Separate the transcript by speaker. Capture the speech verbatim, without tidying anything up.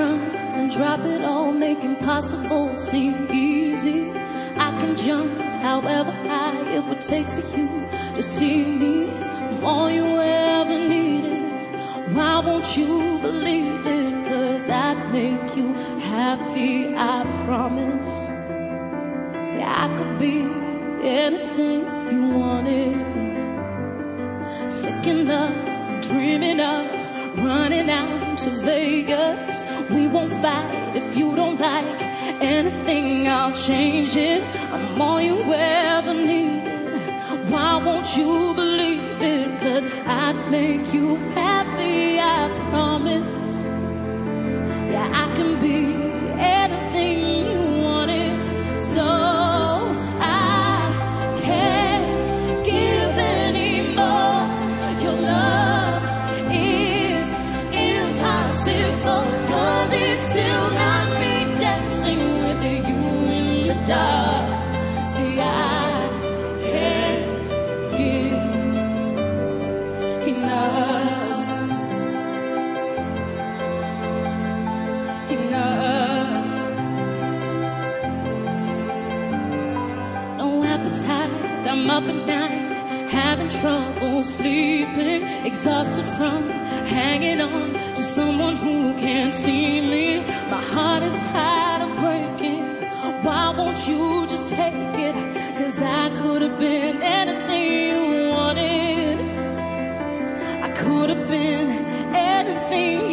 Speaker 1: run and drop it all, make impossible seem easy. I can jump however high it would take for you to see me. I'm all you ever needed. Why won't you believe it? Cause I'd make you happy, I promise. Yeah, I could be anything you wanted. Sick enough, dreaming of running out to Vegas. We won't fight if you don't like anything, I'll change it. I'm all you ever needed. Why won't you believe it? Cause I'd make you happy, I promise. Yeah, I can be anything you wanted. So I can't give any more. Your love is impossible, cause it's still not me dancing with you in the dark. See, I can't give enough, enough. No appetite, I'm up at night, having trouble sleeping, exhausted from hanging on to someone who can't see me. My heart is tired of breaking. Why won't you just take it? Cause I could have been anything you wanted. I could have been anything